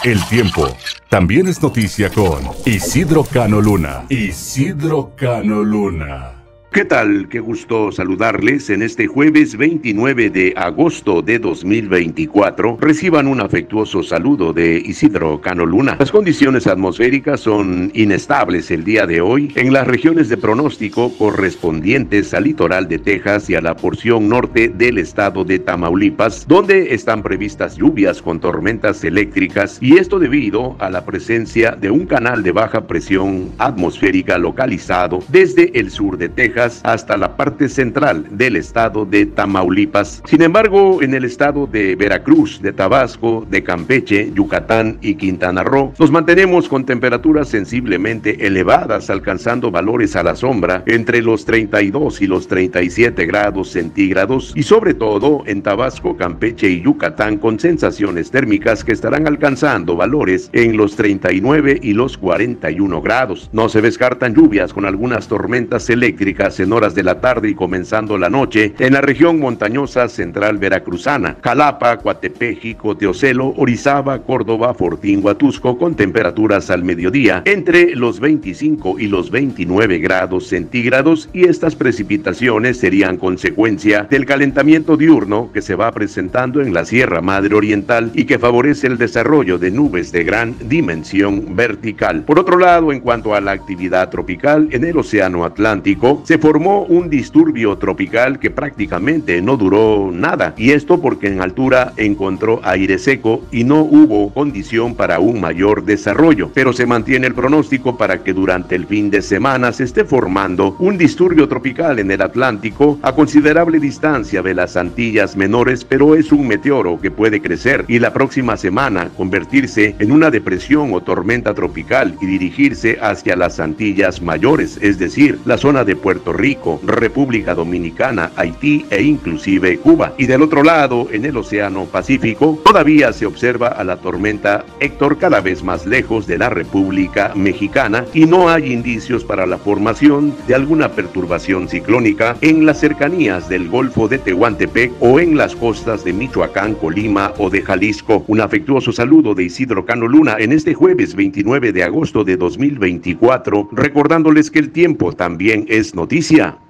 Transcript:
El tiempo también es noticia con Isidro Cano Luna. Isidro Cano Luna. ¿Qué tal? Qué gusto saludarles en este jueves 29 de agosto de 2024. Reciban un afectuoso saludo de Isidro Cano Luna. Las condiciones atmosféricas son inestables el día de hoy en las regiones de pronóstico correspondientes al litoral de Texas y a la porción norte del estado de Tamaulipas, donde están previstas lluvias con tormentas eléctricas, y esto debido a la presencia de un canal de baja presión atmosférica localizado desde el sur de Texas hasta la parte central del estado de Tamaulipas. Sin embargo, en el estado de Veracruz, de Tabasco, de Campeche, Yucatán y Quintana Roo, nos mantenemos con temperaturas sensiblemente elevadas, alcanzando valores a la sombra entre los 32 y los 37 grados centígrados, y sobre todo en Tabasco, Campeche y Yucatán con sensaciones térmicas que estarán alcanzando valores en los 39 y los 41 grados. No se descartan lluvias con algunas tormentas eléctricas en horas de la tarde y comenzando la noche en la región montañosa central veracruzana, Jalapa, Coatepec, Jico, Teocelo, Orizaba, Córdoba, Fortín, Huatusco, con temperaturas al mediodía entre los 25 y los 29 grados centígrados, y estas precipitaciones serían consecuencia del calentamiento diurno que se va presentando en la Sierra Madre Oriental y que favorece el desarrollo de nubes de gran dimensión vertical. Por otro lado, en cuanto a la actividad tropical, en el Océano Atlántico se formó un disturbio tropical que prácticamente no duró nada, y esto porque en altura encontró aire seco y no hubo condición para un mayor desarrollo, pero se mantiene el pronóstico para que durante el fin de semana se esté formando un disturbio tropical en el Atlántico a considerable distancia de las Antillas Menores, pero es un meteoro que puede crecer y la próxima semana convertirse en una depresión o tormenta tropical y dirigirse hacia las Antillas Mayores, es decir, la zona de Puerto Rico, República Dominicana, Haití e inclusive Cuba. Y del otro lado, en el Océano Pacífico, todavía se observa a la tormenta Héctor cada vez más lejos de la República Mexicana, y no hay indicios para la formación de alguna perturbación ciclónica en las cercanías del Golfo de Tehuantepec o en las costas de Michoacán, Colima o de Jalisco. Un afectuoso saludo de Isidro Cano Luna en este jueves 29 de agosto de 2024, recordándoles que el tiempo también es noticia.